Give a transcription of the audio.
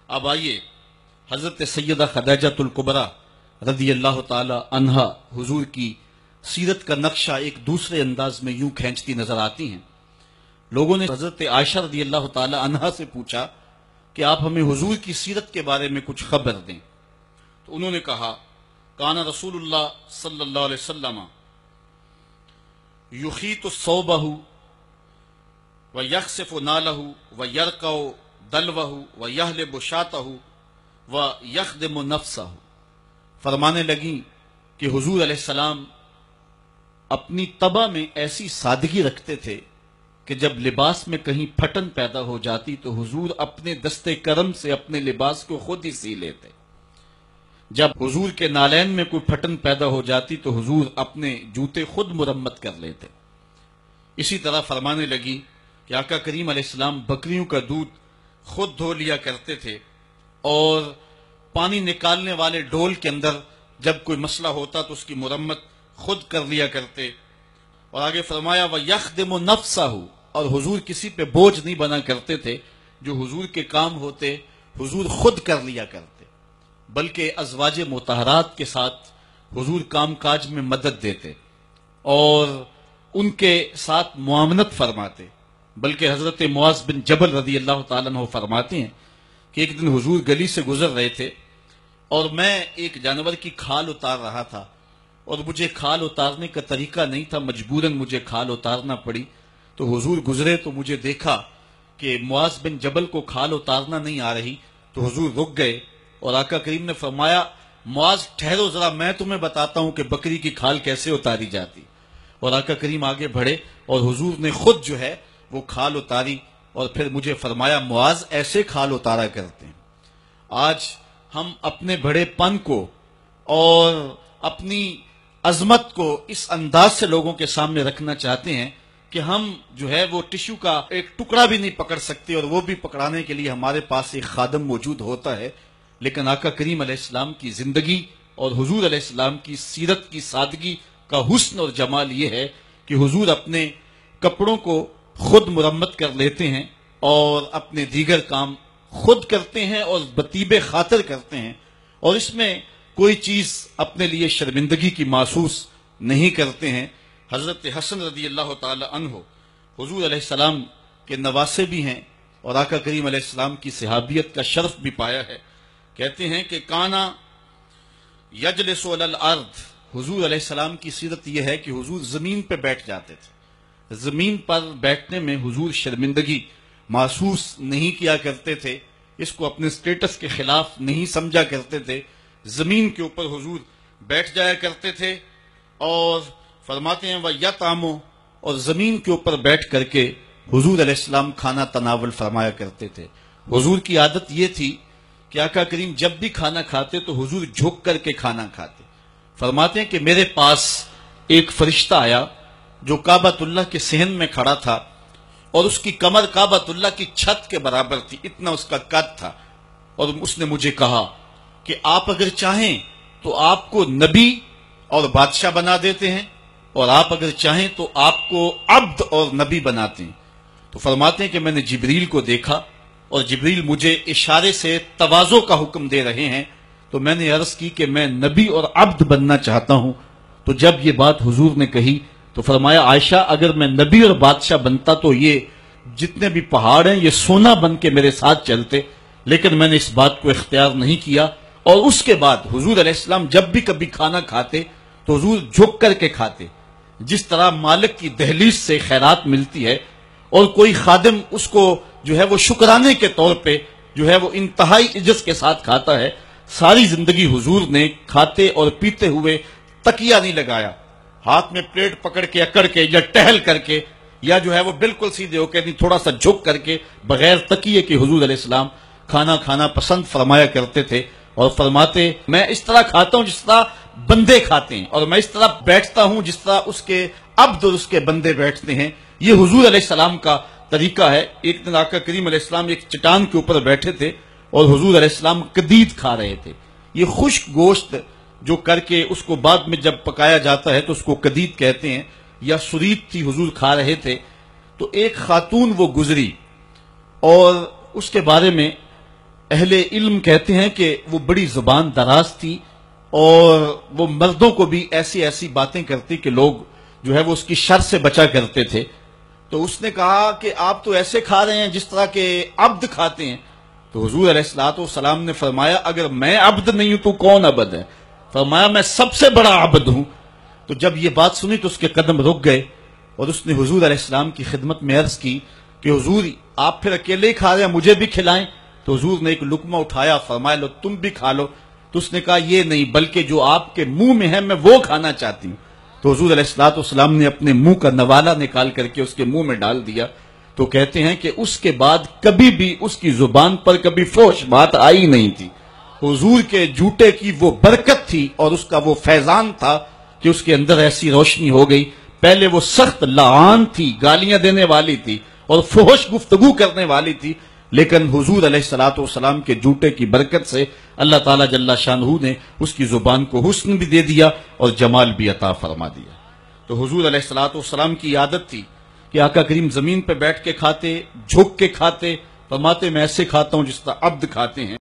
اب آئیے حضرت سیدہ خدیجۃ الکبریٰ رضی اللہ تعالی عنہا حضور کی سیرت کا نقشہ ایک دوسرے انداز میں یوں کھینچتی نظر آتی ہیں۔ لوگوں نے حضرت عائشہ رضی اللہ تعالی عنہا سے پوچھا کہ آپ ہمیں حضور کی سیرت کے بارے میں کچھ خبر دیں، تو انہوں نے کہا کان رسول اللہ صلی اللہ علیہ وسلم یخیط ثوبہ ویخسف نالہ ویرقع دلوہ ویحلب شاتہ ویخدم نفسہ۔ فرمانے لگیں کہ حضور علیہ السلام اپنی طبع میں ایسی سادگی رکھتے تھے کہ جب لباس میں کہیں پھٹن پیدا ہو جاتی تو حضور اپنے دستے کرم سے اپنے لباس کو خود ہی سی لیتے۔ جب حضور کے نالین میں کوئی پھٹن پیدا ہو جاتی تو حضور اپنے جوتے خود مرمت کر لیتے۔ اسی طرح فرمانے لگی کہ آقا کریم علیہ السلام بکریوں کا دودھ خود دھو لیا کرتے تھے اور پانی نکالنے والے ڈول کے اندر جب کوئی مسئلہ ہوتا تو اس کی مرمت خود کر لیا کرتے۔ اور آگے فرمایا وَيَخْدِمُ نَفْسَهُ، اور حضور کسی پہ بوجھ نہیں بنا کرتے تھے، جو حضور کے کام ہوتے حضور خود کر لیا کرتے، بلکہ ازواج مطہرات کے ساتھ حضور کام کاج میں مدد دیتے اور ان کے ساتھ معاونت فرماتے۔ بلکہ حضرت معاذ بن جبل رضی اللہ تعالیٰ عنہ فرماتے ہیں کہ ایک دن حضور گلی سے گزر رہے تھے اور میں ایک جانور کی کھال اتار رہا تھا اور مجھے کھال اتارنے کا طریقہ نہیں تھا، مجبوراً مجھے کھال اتارنا پڑی۔ تو حضور گزرے تو مجھے دیکھا کہ معاذ بن جبل کو کھال اتارنا نہیں آ رہی، تو حضور رک گئے اور آقا کریم نے فرمایا معاذ ٹھہرو ذرا، میں تمہیں بتاتا ہوں کہ بکری کی کھال کیسے اتاری جاتی۔ اور آقا کریم آگے بڑھے اور حضور نے خود جو ہے وہ کھال اتاری اور پھر مجھے فرمایا معاذ ایسے کھال اتارا کرتے ہیں۔ آج ہم اپنے بڑے پن کو اور اپنی عظمت کو اس انداز سے لوگوں کے سامنے رکھنا چاہتے ہیں کہ ہم جو ہے وہ ٹشو کا ایک ٹکڑا بھی نہیں پکڑ سکتے، اور وہ بھی پکڑانے کے لیے ہمارے پاس ایک خادم موجود ہوتا ہے۔ لیکن آقا کریم علیہ السلام کی زندگی اور حضور علیہ السلام کی سیرت کی سادگی کا حسن اور جمال یہ ہے کہ حضور اپنے کپڑوں کو خود مرمت کر لیتے ہیں اور اپنے دیگر کام خود کرتے ہیں اور بطیب خاطر کرتے ہیں، اور اس میں کوئی چیز اپنے لیے شرمندگی کی محسوس نہیں کرتے ہیں۔ حضرت حسن رضی اللہ تعالی عنہ حضور علیہ السلام کے نواسے بھی ہیں اور آقا کریم علیہ السلام کی صحابیت کا شرف بھی پایا ہے۔ کہتے ہیں کہ کانا یجلس علی الارض، حضور علیہ السلام کی سیرت یہ ہے کہ حضور زمین پہ بیٹھ جاتے تھے۔ زمین پر بیٹھنے میں حضور شرمندگی محسوس نہیں کیا کرتے تھے، اس کو اپنے سٹیٹس کے خلاف نہیں سمجھا کرتے تھے۔ زمین کے اوپر حضور بیٹھ جایا کرتے تھے اور فرماتے ہیں وَيَطْعَمُ، اور زمین کے اوپر بیٹھ کر کے حضور علیہ السلام کھانا تناول فرمایا کرتے تھے۔ حضور کی عادت یہ تھی کہ آقا کریم جب بھی کھانا کھاتے تو حضور جھک کر کے کھانا کھاتے۔ فرماتے ہیں کہ میرے پاس ایک فرشتہ آیا جو کعبۃ اللہ کے صحن میں کھڑا تھا اور اس کی کمر کعبۃ اللہ کی چھت کے برابر تھی، اتنا اس کا قد تھا، اور اس نے مجھے کہا کہ آپ اگر چاہیں تو آپ کو نبی اور بادشاہ بنا دیتے ہیں، اور آپ اگر چاہیں تو آپ کو عبد اور نبی بناتے ہیں۔ تو فرماتے ہیں کہ میں نے جبریل کو دیکھا اور جبریل مجھے اشارے سے تواضع کا حکم دے رہے ہیں، تو میں نے عرض کی کہ میں نبی اور عبد بننا چاہتا ہوں۔ تو جب یہ بات حضور نے کہی تو فرمایا عائشہ اگر میں نبی اور بادشاہ بنتا تو یہ جتنے بھی پہاڑ ہیں یہ سونا بن کے میرے ساتھ چلتے، لیکن میں نے اس بات کو اختیار نہیں کیا۔ اور اس کے بعد حضور علیہ السلام جب بھی کبھی کھانا کھاتے تو حضور جھک کر کے کھاتے، جس طرح مالک کی دہلیز سے خیرات ملتی ہے اور کوئی خادم اس کو جو ہے وہ شکرانے کے طور پہ جو ہے وہ انتہائی عزت کے ساتھ کھاتا ہے۔ ساری زندگی حضور نے کھاتے اور پیتے ہوئے تکیہ نہیں لگایا، ہاتھ میں پلیٹ پکڑ کے اکڑ کے یا ٹہل کر کے یا جو ہے وہ بالکل سیدھے ہو کے نہیں، تھوڑا سا جھک کر کے بغیر تکیے کے حضور علیہ السلام کھانا کھانا پسند فرمایا کرتے تھے، اور فرماتے میں اس طرح کھاتا ہوں جس طرح بندے کھاتے ہیں، اور میں اس طرح بیٹھتا ہوں جس طرح اس کے عبد اور اس کے بندے بیٹھتے ہیں۔ یہ حضور علیہ السلام کا طریقہ ہے۔ ایک دن آقا کریم علیہ السلام ایک چٹان کے اوپر بیٹھے تھے اور حضور علیہ السلام قدید کھا رہے تھے۔ یہ خشک گوشت جو کر کے اس کو بعد میں جب پکایا جاتا ہے تو اس کو قدید کہتے ہیں، یا سرید تھی، حضور کھا رہے تھے۔ تو ایک خاتون وہ گزری اور اس کے بارے میں اہل علم کہتے ہیں کہ وہ بڑی زبان دراز تھی اور وہ مردوں کو بھی ایسی ایسی باتیں کرتی کہ لوگ جو ہے وہ اس کی شر سے بچا کرتے تھے. تو اس نے کہا کہ آپ تو ایسے کھا رہے ہیں جس طرح کے عبد کھاتے ہیں. تو حضور علیہ الصلوۃ والسلام نے فرمایا اگر میں عبد نہیں ہوں تو کون عبد ہے؟ فرمایا میں سب سے بڑا عبد ہوں. تو جب یہ بات سنی تو اس کے قدم رک گئے اور اس نے حضور علیہ السلام کی خدمت میں عرض کی کہ حضور آپ پھر اکیلے ہی کھا رہے ہیں، مجھے بھی کھلائیں. تو حضور نے ایک لقمہ اٹھایا، فرمایا لو تم بھی کھا لو. تو اس نے کہا یہ نہیں، بلکہ جو آپ کے منہ میں ہے میں وہ کھانا چاہتی ہوں. تو حضور علیہ الصلوۃ والسلام نے اپنے منہ کا نوالا نکال کر کے اس کے منہ میں ڈال دیا. تو کہتے ہیں کہ اس کے بعد کبھی بھی اس کی زبان پر کبھی فحش بات آئی نہیں تھی. حضور کے جوتے کی وہ برکت تھی اور اس کا وہ فیضان تھا کہ اس کے اندر ایسی روشنی ہو گئی. پہلے وہ سخت لعان تھی، گالیاں دینے والی تھی اور فحش گفتگو کرنے والی تھی، لیکن حضور علیہ الصلوۃ والسلام کے جوتے کی برکت سے اللہ تعالیٰ جل شانہ نے اس کی زبان کو حسن بھی دے دیا اور جمال بھی عطا فرما دیا. تو حضور علیہ الصلوۃ والسلام کی عادت تھی کہ آقا کریم زمین پہ بیٹھ کے کھاتے، جھک کے کھاتے. فرماتے میں ایسے کھاتا ہوں جس طرح عبد کھاتے ہیں.